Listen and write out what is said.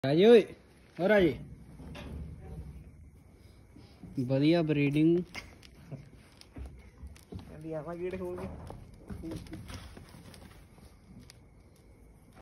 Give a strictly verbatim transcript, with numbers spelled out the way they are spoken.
राजे ओए और राजे बढ़िया ब्रीडिंग गेट खोल के